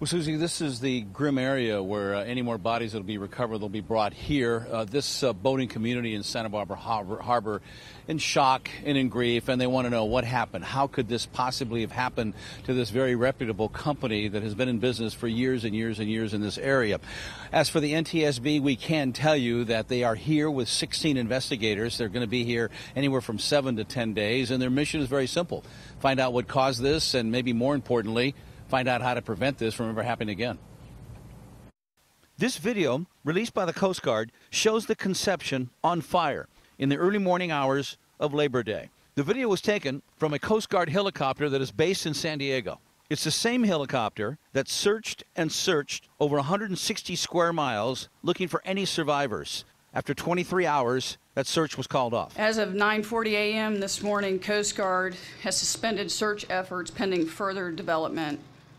Well, Susie, this is the grim area where any more bodies that will be recovered will be brought here. This boating community in Santa Barbara Harbor in shock and in grief, and they want to know what happened. How could this possibly have happened to this very reputable company that has been in business for years and years and years in this area? As for the NTSB, we can tell you that they are here with 16 investigators. They're going to be here anywhere from 7 to 10 days, and their mission is very simple. Find out what caused this, and maybe more importantly, find out how to prevent this from ever happening again. This video, released by the Coast Guard, shows the Conception on fire in the early morning hours of Labor Day. The video was taken from a Coast Guard helicopter that is based in San Diego. It's the same helicopter that searched and searched over 160 square miles looking for any survivors. After 23 hours, that search was called off. As of 9:40 a.m. this morning, Coast Guard has suspended search efforts pending further development.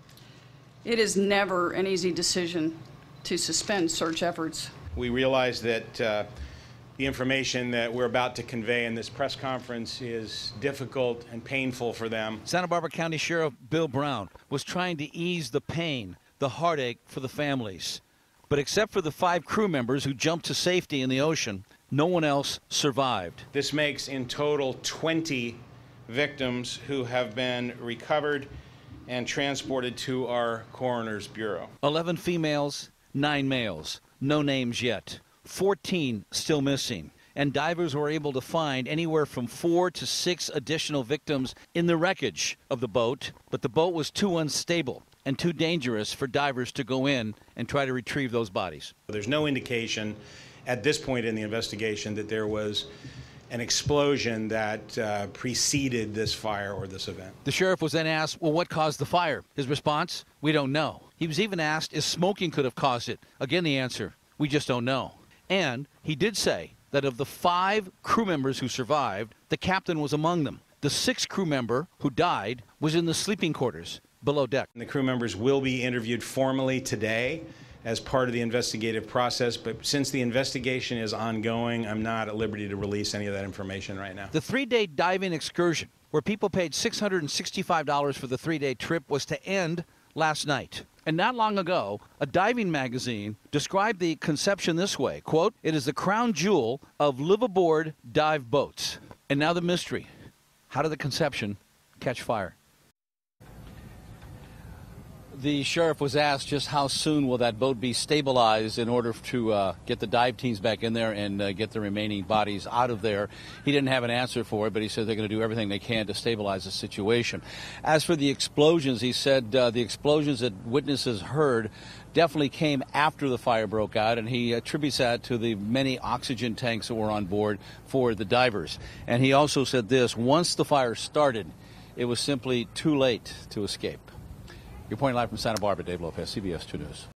It is never an easy decision to suspend search efforts. We realize that the information that we're about to convey in this press conference is difficult and painful for them. Santa Barbara County Sheriff Bill Brown was trying to ease the pain, the heartache for the families. But except for the 5 crew members who jumped to safety in the ocean, no one else survived. This makes in total 20 victims who have been recovered and transported to our Coroner's Bureau. 11 females, 9 males. No names yet. 14 still missing. And divers were able to find anywhere from 4 to 6 additional victims in the wreckage of the boat, but the boat was too unstable and too dangerous for divers to go in and try to retrieve those bodies. There's no indication at this point in the investigation that there was an explosion that preceded this fire or this event. The sheriff was then asked, well, what caused the fire? His response, we don't know. He was even asked if smoking could have caused it. Again, the answer, we just don't know. And he did say that of the 5 crew members who survived, the captain was among them. The 6th crew member who died was in the sleeping quarters below deck. The crew members will be interviewed formally today as part of the investigative process, but since the investigation is ongoing, I'm not at liberty to release any of that information right now. The 3-day diving excursion, where people paid $665 for the 3-day trip, was to end last night. And not long ago, a diving magazine described the Conception this way, quote, "It is the crown jewel of live-aboard dive boats." And now the mystery. How did the Conception catch fire? The sheriff was asked just how soon will that boat be stabilized in order to get the dive teams back in there and get the remaining bodies out of there. He didn't have an answer for it, but he said they're going to do everything they can to stabilize the situation. As for the explosions, he said the explosions that witnesses heard definitely came after the fire broke out, and he attributes that to the many oxygen tanks that were on board for the divers. And he also said this: once the fire started, it was simply too late to escape. Reporting live from Santa Barbara, Dave Lopez, CBS 2 News.